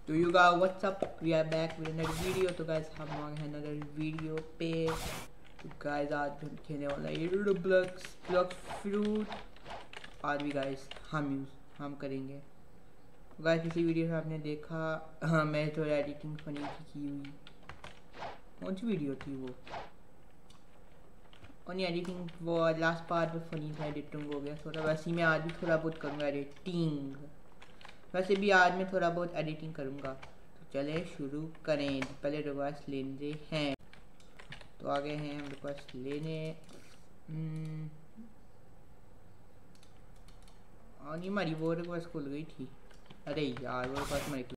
तो you guys what's up, we are back with another video. तो guys हम आ गए हैं अनदर वीडियो पे। तो गाइस आज हम खेलने वाला है Roblox फ्रूट। आज भी गाइस हम करेंगे। गाइस पिछली वीडियो में आपने देखा, हाँ मैं थोड़ा एडिटिंग फनी की हुई। कौन सी वीडियो थी वो? और एडिटिंग वो लास्ट पार्ट में फनी था, एडिटिंग हो गया थोड़ा। वैसे ही मैं आज भी थोड़ा बहुत करूँगा एडिटिंग। वैसे भी आज मैं थोड़ा बहुत एडिटिंग करूँगा। तो चले शुरू करें। पहले रिक्वेस्ट लेने हैं, तो आगे हैं हम रिक्वेस्ट लेने। और नहीं हमारी वो रिक्वेस्ट खुल गई थी। अरे यार वो रिक्वेस्ट हमारी।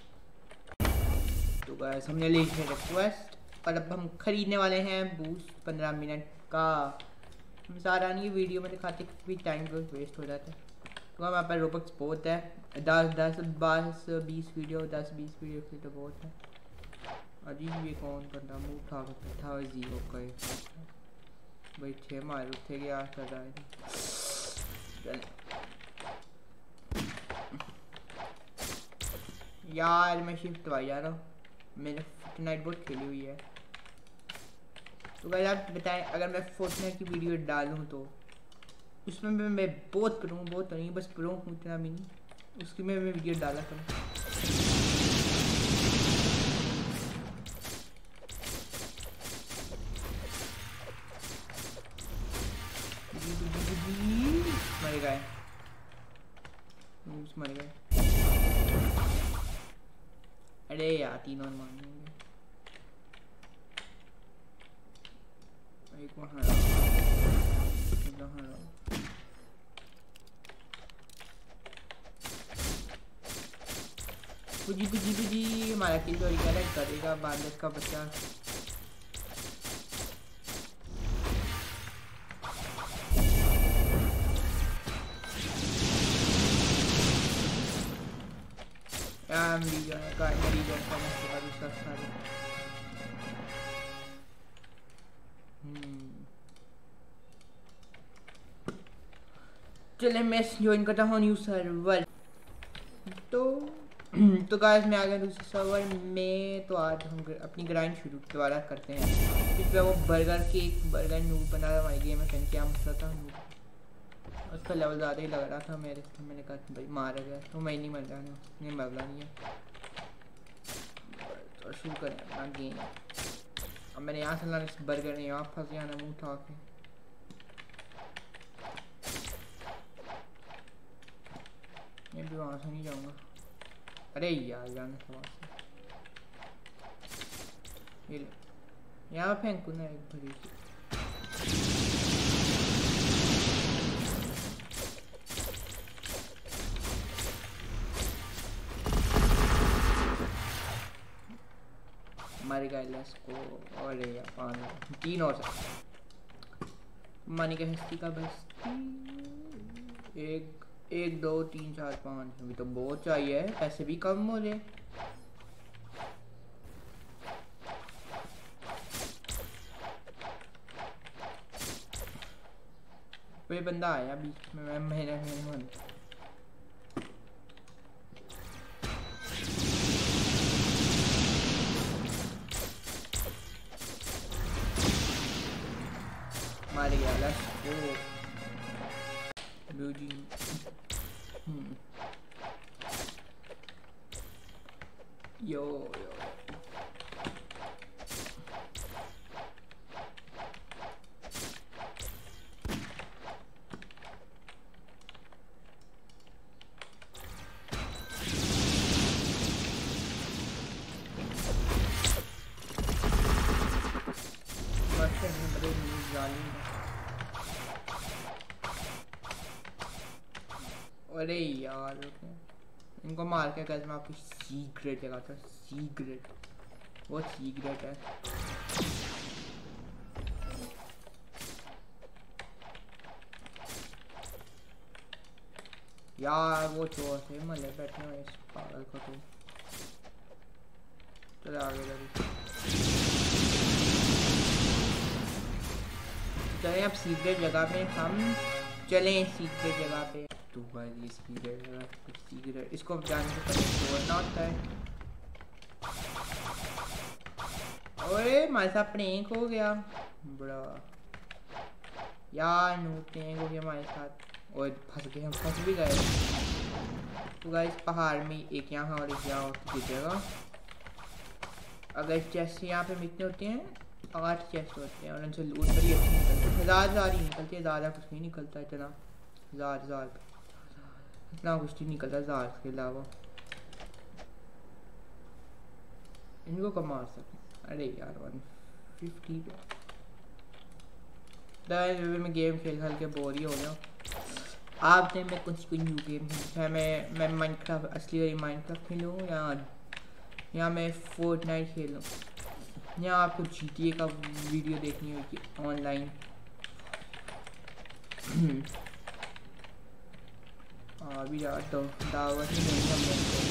तो गाइस हमने ली है रिक्वेस्ट और अब हम खरीदने वाले हैं बूस्ट 15 मिनट का। हम सारा नहीं वीडियो में दिखाते भी टाइम वेस्ट हो जाता है। तो हमारे पास रोबक्स बहुत है, 10 20 वीडियो 10-20 वीडियो के तो बहुत है। अजीब ये कौन बंदा मुँह उठा के बैठा हुआ जीरो का बैठे मारे उठे गया कर रहा है। यार मैं शिफ्ट दवाई जा रहा हूँ, मैंने फोर्टनाइट बहुत खेली हुई है। तो भाई आप बताएं, अगर मैं फोर्टनाइट की वीडियो डालूँ तो उसमें मैं बहुत प्रो हूँ, बहुत नहीं बस प्रो हूँ, इतना भी नहीं। उसकी मैं वीडियो डाला करूँ। मर गए, मर गए। अरे यार तीनों मारेंगे। एक वहाँ बुजी हमारा किल चोरी करेगा बांदर का बच्चा। चले मैं ज्वाइन करता हूँ न्यू सर्वर। तो गाइस मैं आ गया दूसरे सर्वर में। तो आज हम अपनी ग्राइंड शुरू दोबारा करते हैं। इसमें वो बर्गर नूब बना रहा हमारी गेम में। क्या मसला था, नूब उसका लेवल ज़्यादा ही लग रहा था मेरे, तो मैंने कहा भाई मारा गया तो मैं नहीं मर रहा, नहीं मरना नहीं है। तो शुरू करें अपना गेम। अब मैंने यहाँ से लाना इस बर्गर ने यहाँ फंस गया ना मुँह उठा के। मैं भी वहाँ से नहीं जाऊँगा। अरे यार जाने से वहाँ से यहाँ फेंकू ना एक भरी सी। मर गए लेट्स को। अरे यार 5 3 और मानी का हिस्ट्री का बस 1 2 3 4 5। अभी तो बहुत चाहिए, पैसे भी कम हो रहे। कोई बंदा आया बीच में, महीने मार गया लेट्स गो ब्लूजी। यो अरे यार इनको मार के कैसे मैं आपकी सीक्रेट जगह था। सीक्रेट वो सीक्रेट है यार। वो चोर थे मले बैठे हुए इस पागल को। तो चलो आगे चले अब सीक्रेट जगह पे हम चलें। सीक्रेट जगह पे तो भाई ये सीक्रेट इसको जानने से पहले तोड़ना होता है। अरे हमारे साथ प्रैंक हो गया बड़ा यार, नू प्रैंक हो गया हमारे साथ और फंस गए, हम फंस भी गए। तो गाइस पहाड़ में एक यहाँ और एक यहाँ की जगह, अगर चेस्ट यहाँ पे कितने होते हैं, 8 चेस्ट होते हैं और उनसे लूट बड़ी अच्छी निकलती है, 1000 ही निकलती है, ज़्यादा कुछ नहीं निकलता इतना, 1000 इतना कुछ नहीं निकलता 1000 के अलावा। इनको कम मार सकते, अरे यार 150 पे मैं गेम खेल खेल के बोर ही हो गया। आपने मैं कुछ न्यू गेम खेलता है, मैं माइनक्राफ्ट असली वाली माइनक्राफ्ट खेलूँ या मैं फोर्टनाइट खेलूँ, या आपको GTA का वीडियो देखनी होगी ऑनलाइन। अभी जाता हूँ, दावत ही नहीं हमने।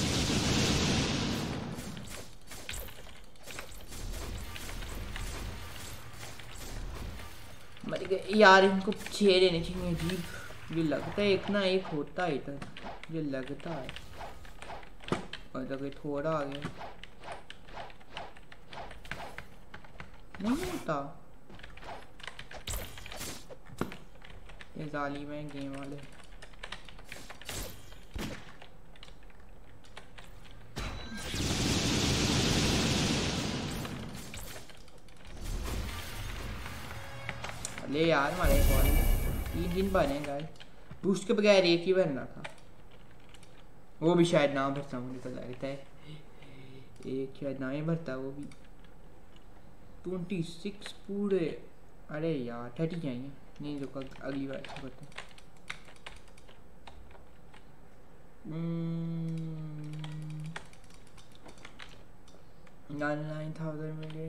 मर गए यार, इनको 6 देने चाहिए अजीब, ये लगता है एक ना एक होता है इधर, ये लगता है मतलब थोड़ा आ गया, नहीं होता ये जालिम है गेम वाले। ले यार हमारे 3 दिन बने गाइस, बूस्ट के बगैर एक ही बनना था, वो भी शायद ना भरता, मुझे तो लगता है एक शायद ना ही भरता, वो भी 26 पूरे। अरे यार 30 चाहिए, नहीं रुको अगली बार अच्छा करते हैं। 9,000 मिले।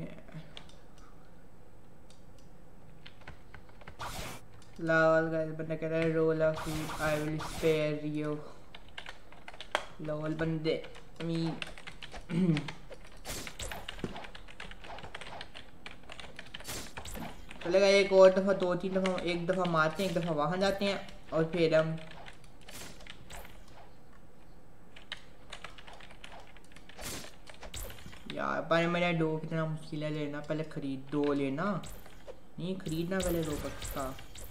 लॉल गाइस, बंदा कह रहा है roll of food I will spare you. Lol बंदे चलेगा, एक और दफ़ा 2-3 दफ़ा, एक दफ़ा मारते हैं, एक दफ़ा वहाँ जाते हैं और फिर हम यार पर मेरा डो कितना मुश्किल है लेना, पहले खरीद दो लेना, नहीं खरीदना पहले रोबक्स का।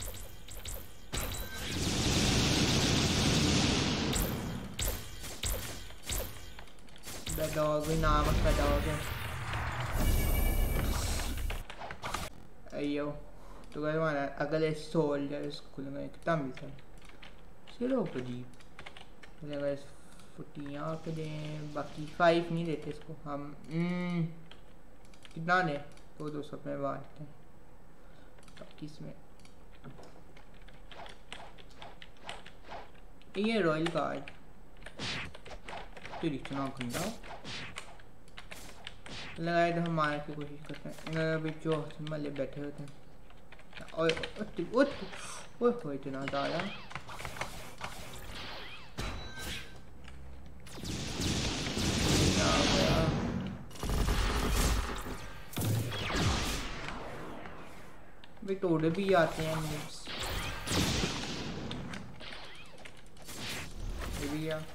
डॉग भी नाम उसका डॉग है। अयो तो कह हमारा अगले सोल्जर खुलेंगे, कितना मिलता है चलो अजीब, अगर 40 यहाँ पे दें, बाकी 5 नहीं देते इसको हम। कितना दें, 200 में बांटते हैं, 25 में ये रॉयल कार्ड तेरी इतना गंदा लगाए, तो हम मारने की कोशिश करते हैं, अभी जो मल्ले बैठे होते हैं और इतना ज़्यादा भी तोड़े भी आते हैं मूव्स। ये भी गया,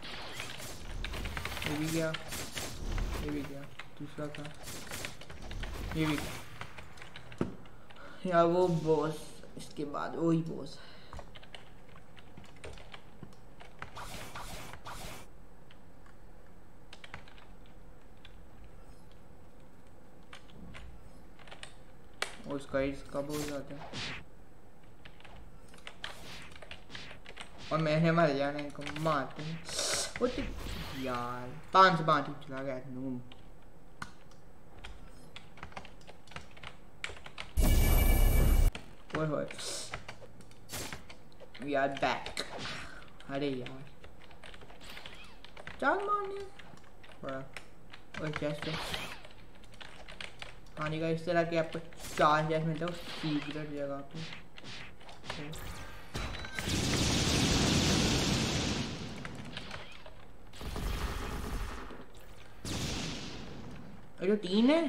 ये भी गया, ये भी गया, दूसरा था, ये भी गया यार, वो बॉस इसके बाद वही बॉस। उसका इसका बहुत ज़्यादा और मैंने मर जाना, इनको मारते हैं यार, 5 ही चला गया नूम। ओए वी आर बैक। अरे यार चार मारने और चेस्ट पानी का इस तरह के आपको 4 चेस्ट मिलता है सीक्रेट जगह पे। अरे 3 है,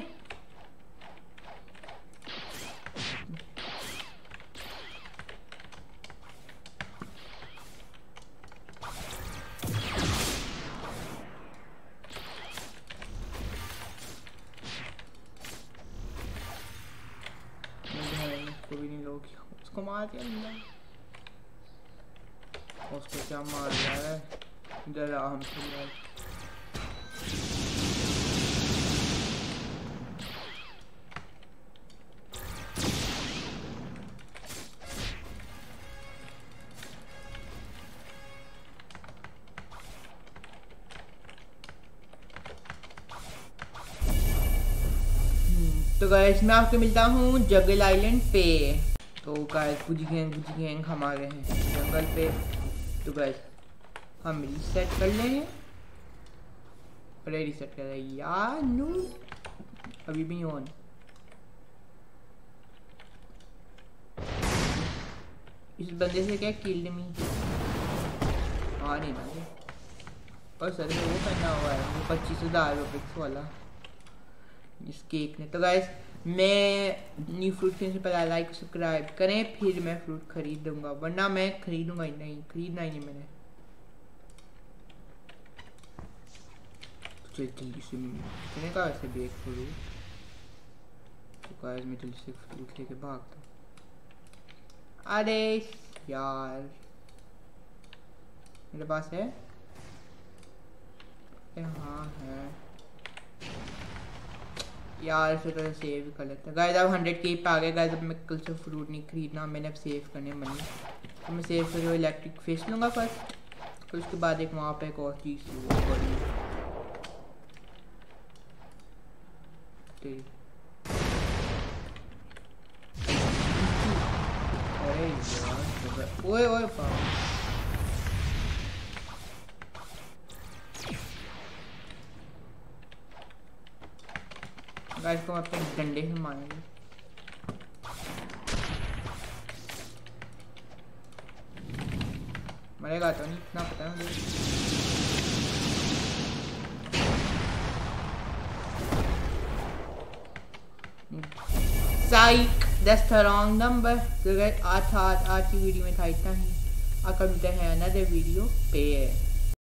उसको मार दिया अंदर। उसको क्या मार रहा है इधर आराम से। तो गाइस मैं आपको मिलता हूँ जंगल आइलैंड पे। तो गाइस कुछ गैंग हम आ गए हैं जंगल पे। तो गाइस हम रीसेट कर लें। अरे रीसेट कर रहे यार नो अभी भी ऑन। इस बंदे से क्या किल मी आ नहीं ना। और सर में वो करना हुआ है वो 25,000 रुपये वाला इस केक ने। तो गाइस मैं न्यू फ्रूट से पहले लाइक सब्सक्राइब करें फिर मैं फ्रूट खरीदूंगा वरना मैं खरीदूंगा ही नहीं। खरीदना ही नहीं मैंने। तो जल्दी से मैंने कहा ऐसे बेक फ्रूट। तो गाइस मैं जल्दी से फ्रूट लेके भागता हूँ। अरे यार मेरे पास है। हाँ है यार फिर तो सेव कर लेते हैं। गाइस अब 100K पे आ गए। गाइस अब मैं कल से फ्रूट नहीं खरीदना मैंने अब सेव करने मनी। तो मैं सेव करके इलेक्ट्रिक फिश लूँगा फर्स्ट। फिर उसके बाद एक वहाँ पे एक और चीज़ वो बड़ी अरे यार ओए ओए गाइस को अपने डंडे से मारेंगे। मरेगा तो नहीं इतना पता है मुझे। Psych that's the wrong number. तो गाइस आज की वीडियो में था इतना ही। कल मिलते हैं अनदर वीडियो पे।